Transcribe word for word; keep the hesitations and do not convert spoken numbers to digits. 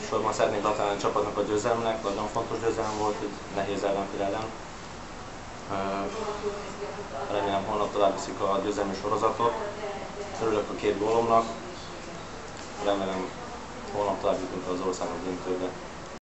elsősorban szeretnék gratulálni a csapatnak a győzelemnek, nagyon fontos győzelem volt, egy nehéz ellenfél ellen. Remélem holnap tovább viszik a győzelmi sorozatot. Örülök a két gólomnak. Remélem holnap tovább jutunk az országos döntőbe.